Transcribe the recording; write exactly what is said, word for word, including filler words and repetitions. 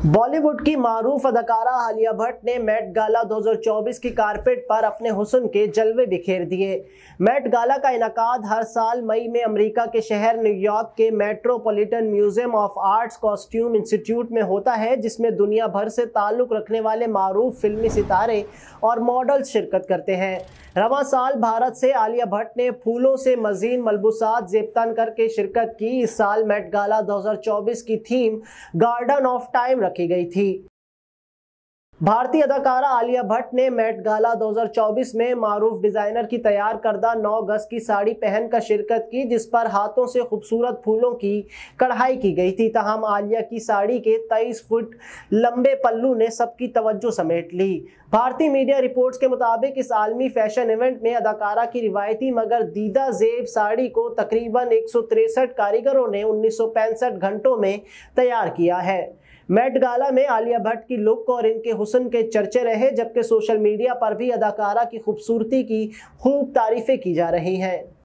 बॉलीवुड की मारूफ अदाकारा आलिया भट्ट ने मेट गाला दो हज़ार चौबीस की कारपेट पर अपने हुस्न के जलवे बिखेर दिए। मेट गाला का इनकाद हर साल मई में अमेरिका के शहर न्यूयॉर्क के metropolitan museum of arts costume institute में होता है, जिसमें दुनिया भर से ताल्लुक रखने वाले मारूफ फिल्मी सितारे और मॉडल्स शिरकत करते हैं। रवां साल भारत से आलिया भट्ट ने फूलों से मजीन मलबूसात जेबतन करके शिरकत की। इस साल मेट गाला दो हज़ार चौबीस की थीम गार्डन ऑफ टाइम रखी गई थी। भारतीय अदाकारा आलिया भट्ट ने मेट गाला दो हज़ार चौबीस में मारूफ डिजाइनर की तैयार करदा नौ गज की साड़ी पहनकर शिरकत की, जिस पर हाथों से खूबसूरत फूलों की कढ़ाई की गई थी। तहम आलिया की साड़ी के तेईस फुट लंबे पल्लू ने सबकी तवज्जो समेट ली। भारतीय मीडिया रिपोर्ट्स के मुताबिक इस आलमी फैशन इवेंट में अदाकारा की रिवायती मगर दीदा जेब साड़ी को तकरीबन एक सौ तिरसठ कारीगरों ने उन्नीस सौ पैंसठ घंटों में तैयार किया है। मेट गाला में आलिया भट्ट की लुक और इनके हुस्न के चर्चे रहे, जबकि सोशल मीडिया पर भी अदाकारा की खूबसूरती की खूब तारीफें की जा रही हैं।